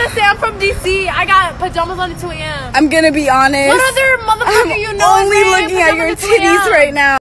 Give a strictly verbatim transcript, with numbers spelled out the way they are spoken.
gotta say I'm from D C. I got pajamas on at two A M I'm gonna be honest. What other motherfucker I'm you know? only looking at your titties right now.